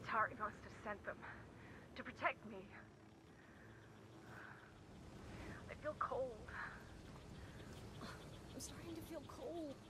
Tari must have sent them to protect me. I feel cold. I'm starting to feel cold.